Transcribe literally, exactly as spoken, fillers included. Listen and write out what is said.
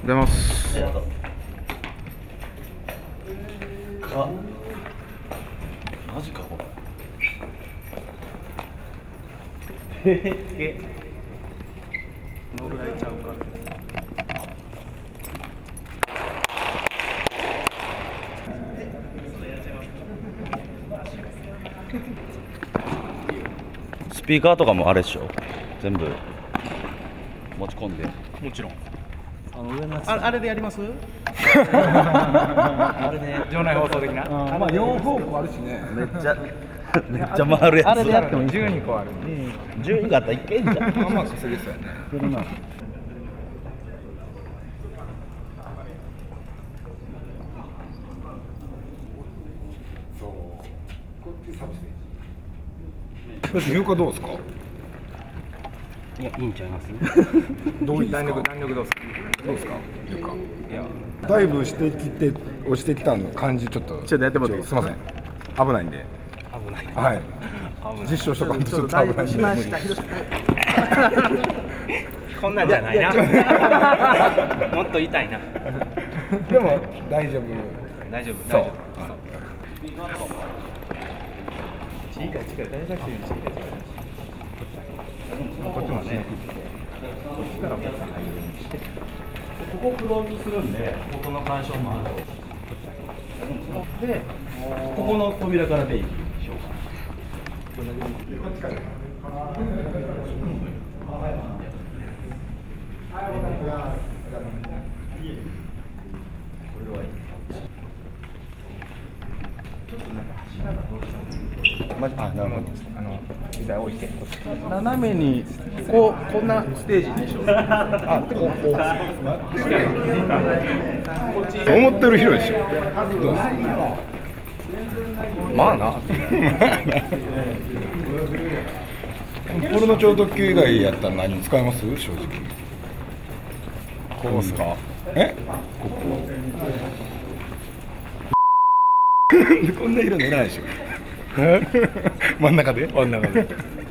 出ます。 あ、マジかこれ。へへへ。どれぐらいちゃうか。スピーカーとかもあれでしょ。全部持ち込んで。 もちろん。 あの上のやつ。 あ、あれでやります？ あれで場内放送的な。 あ、まあよん方向あるしね。 めっちゃめっちゃ回るやつ。 あれでやってもいい。じゅうにこある。 じゅうに個あったらいけんじゃん。 まあまあ稼げそうやね。そう。こっちサブステージ。入荷どうですか？ いや、いいんちゃいます。 どういいですか？ 弾力弾力どうですか？ どうですか？入荷。 いや、 ダイブしてきて押してきたの感じちょっと。 ちょっとやってもらっていいですか？ すみません。危ないんで。 危ない。 はい。 危ない。 実証しとかんとちょっと危ないんで。 しました。こんなんじゃないな。もっと痛いな。 でも大丈夫。 大丈夫。 そう。 大丈夫。近い近い。大丈夫。こっちもね。こっちからも入るようにして。ここクローズするんで、ここの干渉もある。で、ここの扉からでいいでしょうか。 まあ、なるほど。あの、機材置いて。 斜めにこうこんなステージでしょう。 あ、こう、こう。思ってる広いでしょ。どうですか。まあな。これの超特急以外やったら何に使います？正直。こうですか。え？ここ。こんな色塗らないでしょ。真ん中で？真ん中で。